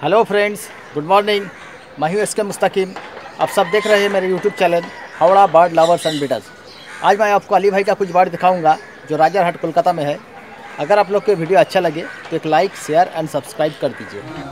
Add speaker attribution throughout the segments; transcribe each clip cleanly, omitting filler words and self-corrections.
Speaker 1: Hello friends, good morning. मैं हूँ S के मुस्तकीम। आप सब देख रहे हैं मेरे YouTube channel Howrah bird lovers and beaters. आज मैं आपको अली भाई का कुछ बर्ड दिखाऊंगा जो राजारहाट कोलकाता में है। अगर आप लोग को वीडियो अच्छा लगे तो एक लाइक, शेयर एंड सब्सक्राइब कर दीजिए।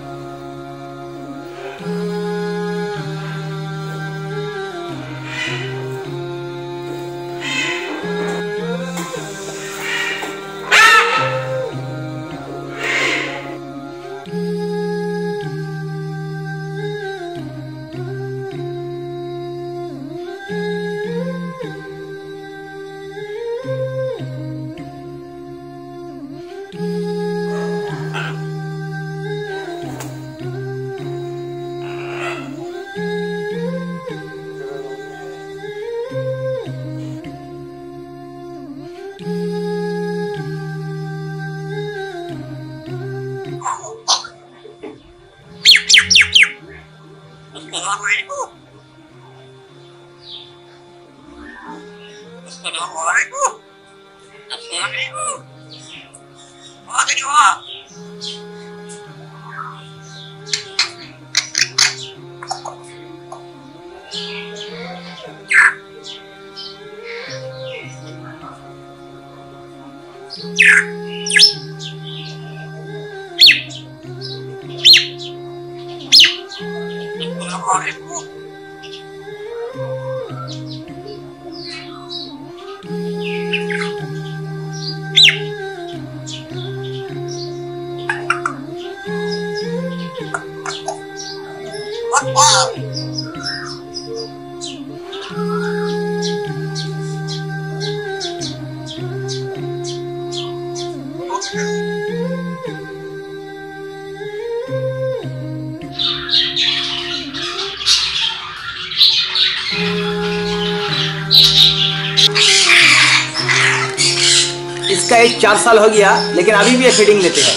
Speaker 1: इसका एज 4 साल हो गया, लेकिन अभी भी ये फीडिंग लेते हैं।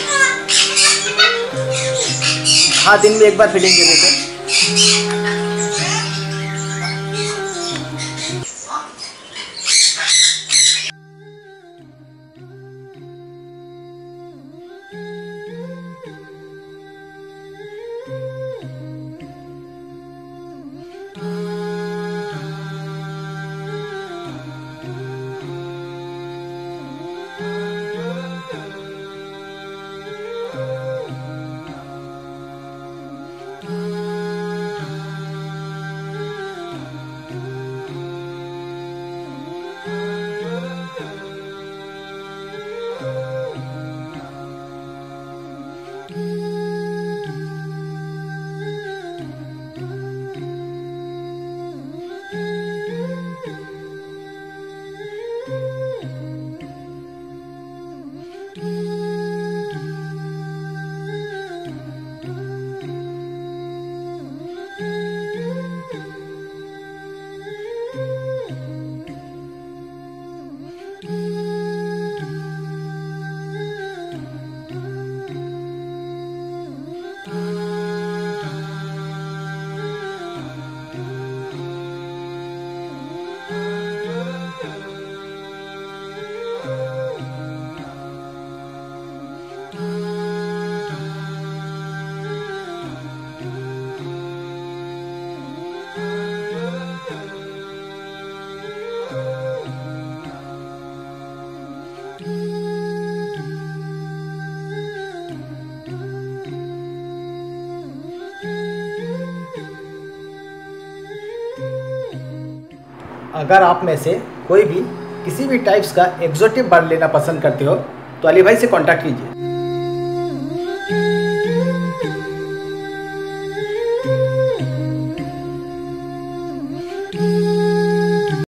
Speaker 1: हाँ, दिन में एक बार फीडिंग दे देते हैं। अगर आप में से कोई भी किसी भी टाइप्स का एक्जोटिक बर्ड लेना पसंद करते हो तो अली भाई से कांटेक्ट कीजिए।